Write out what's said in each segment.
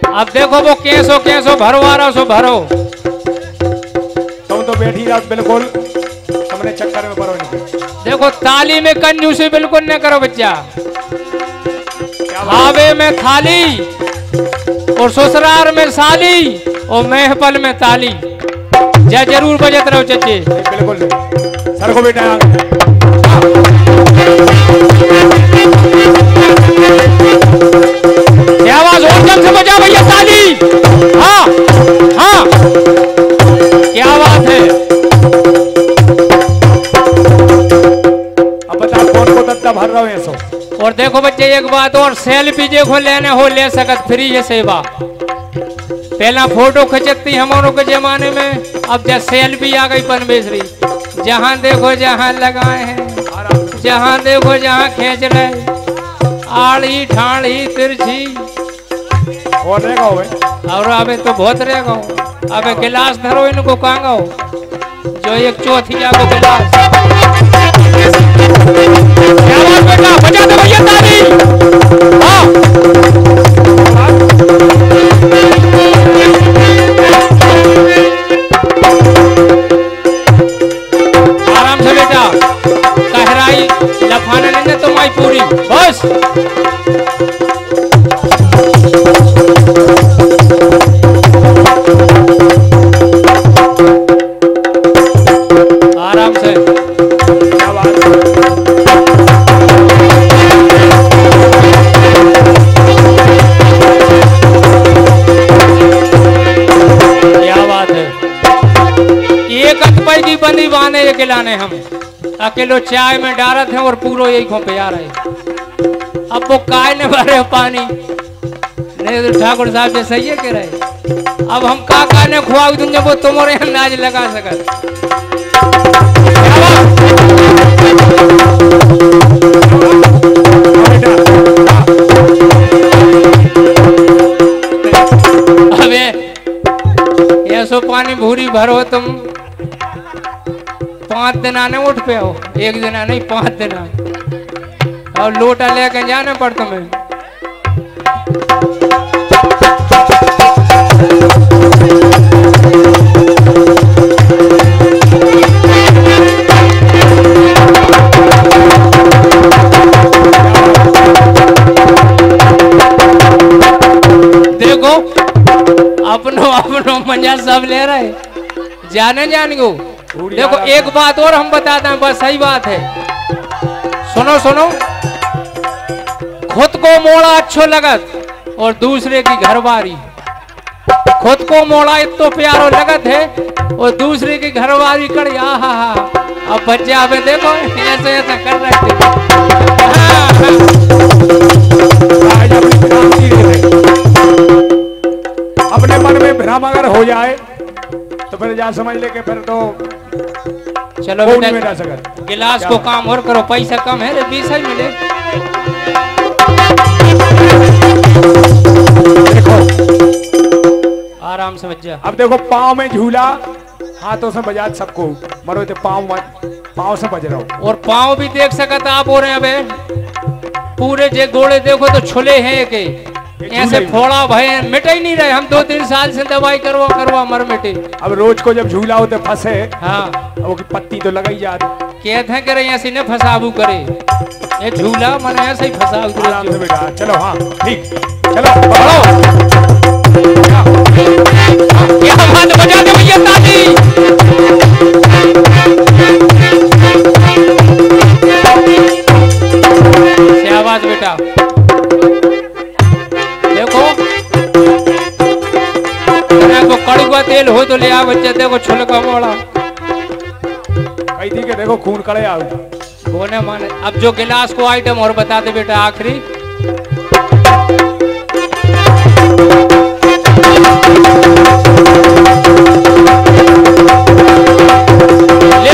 अब देखो वो कैसो भरो आ रहा सो भरो। तुम तो बैठी रात बिल्कुल तुमने चक्कर में पड़ो नहीं। देखो ताली में कंजूसी बिल्कुल न करो बच्चा। खावे में थाली और ससुराल में साली और महफल में ताली। जा जरूर बजत रहो चचे। बिल्कुल नहीं। सर को बेटा आवाज और जल्द से बजा भैया ताली। हाँ हाँ क्या बात है। अब बता कौन को दत्ता भर रहा है सो। और देखो बच्चे एक बात और सेल्फी देखो लेने हो ले सकत फ्री है सेवा। पहला फोटो खिंचती हमारों के जमाने में, अब जब सेल्फी आ गई परमेश्वरी। जहाँ देखो जहाँ लगाए हैं, जहाँ देखो जहाँ खींच रहे, आड़ी ठाड़ी तिरछी और रहेगा और अबे तो बहुत रहेगा। अबे गिलास धरो इनको कांगो जो एक चौथी जागो गिलास। बेटा बजा दो भैया ताली। हाँ आराम से बेटा, कहराई लफाने लेने तुम्हारी पूरी बस। आराम से क्या बात है। एक अतपई की बंदी बांधे ये खिलाने हम अकेलो चाय में डालत हैं और पूरो यही खो पे आ रहे। अब वो काय ने भरे पानी नहीं तो ठाकुर साहब से सही है कह रहे। अब हम का ने खुआ दूंगे वो तुम्हारे अंदाज लगा सकत। अबे ऐसो पानी भूरी भरो तुम 5 दिन आने उठ पे हो। 1 दिन नहीं 5 दिन और लोटा लेके जाने पड़ तुम्हें। देखो अपनो मजा सब ले रहे जाने जान गो। देखो एक बात और हम बताते हैं, बस सही बात है। सुनो सुनो, खुद को मोड़ा अच्छो लगत और दूसरे की घरवारी। खुद को मोड़ा इतो प्यारो लगत है और दूसरे की घरवारी कर। हा अब बच्चे आप देखो ऐसे ऐसा कर रहे थे। अपने मन में भ्रम अगर हो जाए तो फिर जा समझ ले के फिर तो चलो बेटा गिलास को काम और करो। पैसा कम है रे 20 ही मिले। देखो आराम से बच्चा। अब देखो पाँव में झूला हाथों से बजा सबको मरो तो पाँव से बज रहा हो। और पाँव भी देख सकत आप हो रहे हैं। पूरे जे गोड़े देखो तो छुले हैं के ऐसे फोड़ा भय मिटे ही नहीं रहे। हम 2-3 साल से दवाई करवा मर मिटे। अब रोज को जब झूला होते फंसे हाँ वो की पत्ती तो लगा ही जा रही। कहते हैं करे ऐसे न फसाबू करे ये झूला मन ऐसे ही फसाबू। आराम से बेटा चलो। हाँ ठीक चलो बढ़ो। क्या बात बजा दे भैया ताली। शाबाश बेटा। देखो को कड़ुआ तेल हो तो ले आ बच्चे। देखो छुलका मोड़ा कही थी कि देखो खून कड़े आओ बोने माने। अब जो गिलास को आइटम और बता दे बेटा आखिरी। ले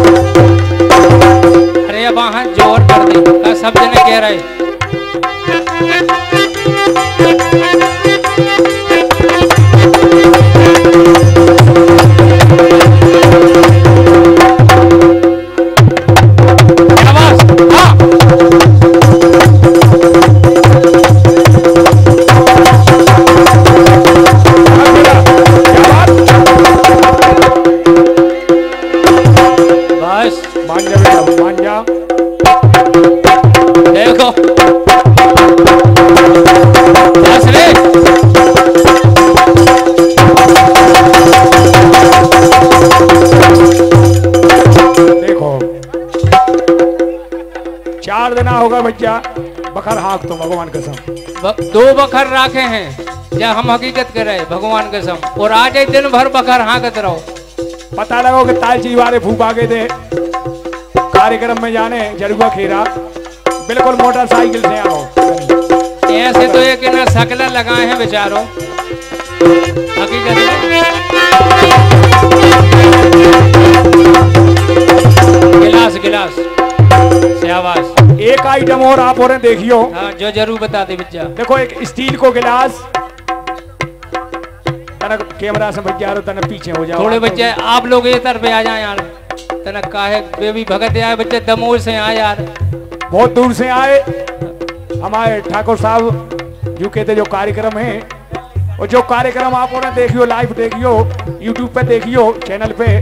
अरे अब वहां जोर कर दे सब जने कह रहे। बखर हाँक तो भगवान कसम। 2 बखर राखे हैं जब हम हकीकत कर रहे भगवान कसम, और आज ही दिन भर बखर हाँकत रहो। पता लगो कि तालची वाले फूफा गए थे कार्यक्रम में जाने जरुआ खेरा, बिल्कुल मोटरसाइकिल से आओ। ऐसे तो एक ना शकला लगाए हैं बेचारों हकीकत में। गिलास गिलास शाबाश। एक आइटम और आप और देखियो। हाँ जो जरूर बता दे बच्चा। देखो एक स्टील को गिलास, तनक कैमरा से बच जा रहे तनक पीछे हो जाओ थोड़े बच्चे, आप लोग ये तरफ आ जाए यार। तनक काहे बेबी भगत आए बच्चे, दमोह से आए यार, बहुत दूर से आए। हमारे ठाकुर साहब यूके थे जो कार्यक्रम है, और जो कार्यक्रम आप उन्हें देखियो, लाइव देखियो, यूट्यूब पे देखियो चैनल पे।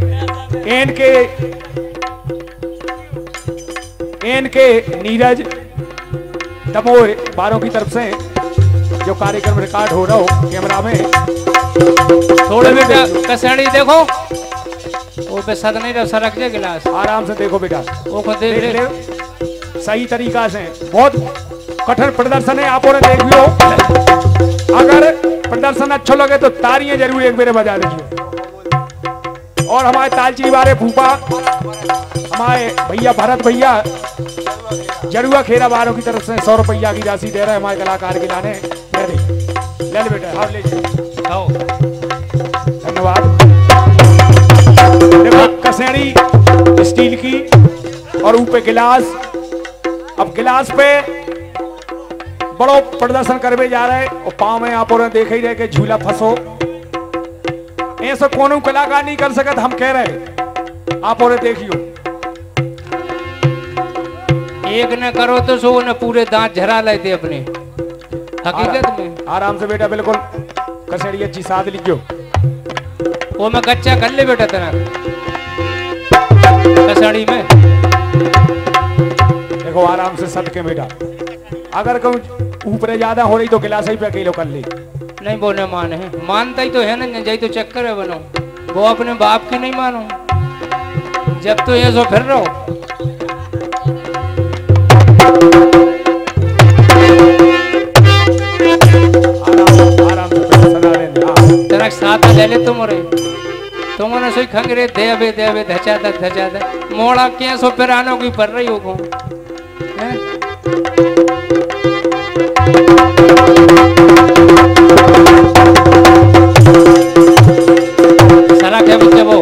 एन के नीरज दमोह बारों की तरफ से जो कार्यक्रम रिकॉर्ड हो रहा हो कैमरा में। थोड़े बेटा कसड़ी देखो, वो पे सद नहीं रहा, सरक जाए गिलास। आराम से देखो बेटा, वो को देख ले सही तरीका से। बहुत कठिन प्रदर्शन है, आप और देखियो। अगर प्रदर्शन अच्छा लगे तो तालियां जरूर एक मेरे बजा दीजिए। और हमारे तालची वाले फूफा, हमारे भैया भरत भैया जरुआ खेरा बारों की तरफ से 100 रुपया की राशि दे रहे हैं हमारे कलाकार के लाने। ले ले बेटा, आप ले जाओ, धन्यवाद। देखो कसेड़ी स्टील की और ऊपर गिलास। अब गिलास पे बड़ो प्रदर्शन करवे जा रहे और पाँव में आप और देख ही रहे कि झूला फंसो। ऐसा कोनो कलाकार नहीं कर सकता, हम कह रहे आप और देखियो। एक न करो तो सो न पूरे दांत झरा लेते अपने हकीकत में। आराम से बेटा, बिल्कुल कसेड़ी अच्छी साध लीजियो। वो मैं कच्चा कर ले बेटा तना कसेड़ी में। देखो आराम से सद के बेटा, अगर कहूँ ऊपर ज्यादा हो रही तो गिलास ही पे अकेलो कर ली। नहीं वो न माने है, मानता ही तो है ना, जाई तो चक्कर है बनो। वो अपने बाप की नहीं मानो, जब तो ये सो फिर रहो। आराम से सदा लेने तेरा साथ ले ले तुमने सोई खंगरे देवे देवे धचा द मोड़ा के सो पिरानो की पर रही हो सारा क्या बच्चे वो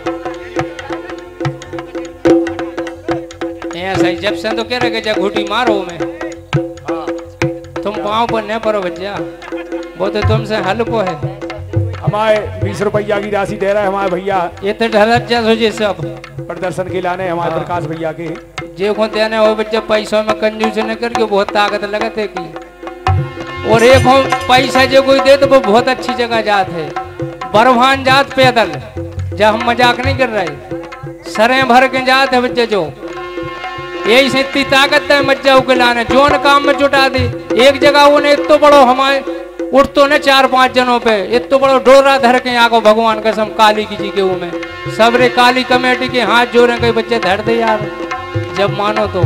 सही। जब से तो कह रहे जब घुटी मारो में तुम पाँव पर न पड़ो बच्चा, वो तो तुमसे हल्को है। हमारे 20 रुपया की राशि दे रहा है हमारे भैया। ये तो ढलत जा सोचे सब प्रदर्शन के लाने हमारे प्रकाश भैया के जे को देने हो बच्चा पैसों में कंजूस न करके बहुत ताकत लगत है की। और एक हो पैसा जो कोई दे तो वो बहुत अच्छी जगह जात है, बरभान जात पैदल। जब हम मजाक नहीं कर रहे, सरें भर के जात है बच्चे जो। यही से इतनी ताकत है मज्जा के लाने, जोन काम में जुटा दी। एक जगह उन्हें इतो बड़ो हमारे उठ तो न 4-5 जनों पे इतो बड़ो डोरा धर के आगो भगवान कसम काली की जी के वो में सबरे काली कमेटी के हाथ जोड़े कई बच्चे धर दे यार, जब मानो तो।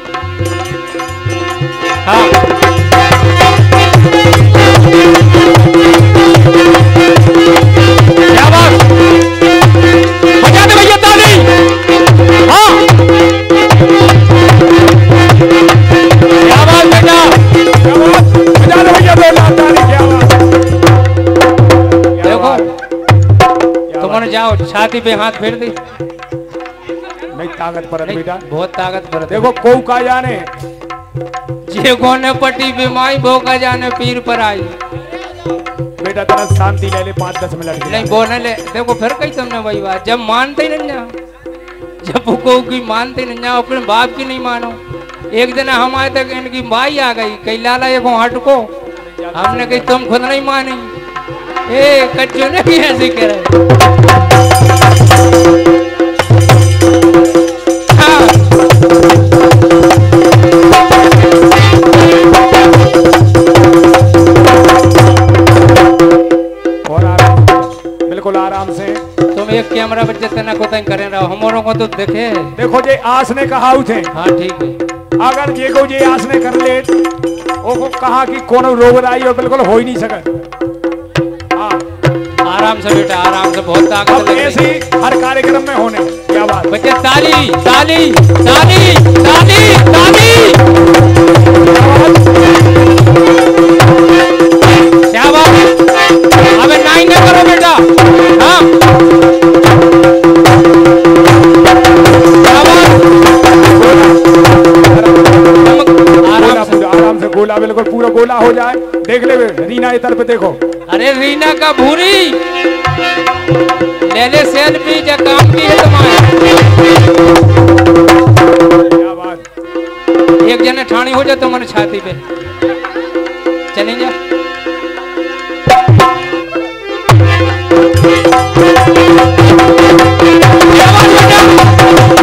हाँ क्या बात, बजा दे भैया ताली। हाँ क्या बात बेटा, क्या बात, बजा दे भैया ताली। क्या बात, देखो तुमने जाओ छाती पे हाथ फेर दी। नहीं ताकत पर बेटा, बहुत ताकत पर। देखो को का जाने जे गोने पटी बीमाई भो का जाने पीर पर आई। बेटा तेरा शांति ले ले 5-10 मिनट नहीं बोने ले। देखो फिर कही तुमने वही बात, जब मानते ही नहीं जा, जब को की मानते नहीं जा, अपने बाप की नहीं मानो। एक दिन हमारे तक इनकी माई आ गई, कई लाला ये को हट को, हमने कही तुम खुद नहीं मानी। ए कच्चू ने भी ऐसे कह रहे। हाँ और आराम, बिल्कुल आराम से। तुम एक कैमरा बच्चे तना को तंग करे रहो, हमारों को तो देखे। देखो जे आस ने कहा उठे। हाँ ठीक है, अगर जे को जे आसने कर ले ओको कहा कि कोनो रोग आई और बिल्कुल हो ही नहीं सके। आराम से बेटा, आराम से, बहुत ताकत अब लग रही। ऐसे ही हर कार्यक्रम में होने। क्या बात बच्चे ताली ताली ताली ताली ताली, क्या बात है। अबे नाई ना करो बेटा। हाँ आराम से गोला, बिल्कुल पूरा गोला हो जाए। देख ले रीना इधर पे देखो। अरे रीना का भूरी ले ले सेल्फी जा, काम की है तुम्हारे। क्या बात। एक जने ठाणी हो जाए तो मन छाती पे चली जा। क्या बात बेटा।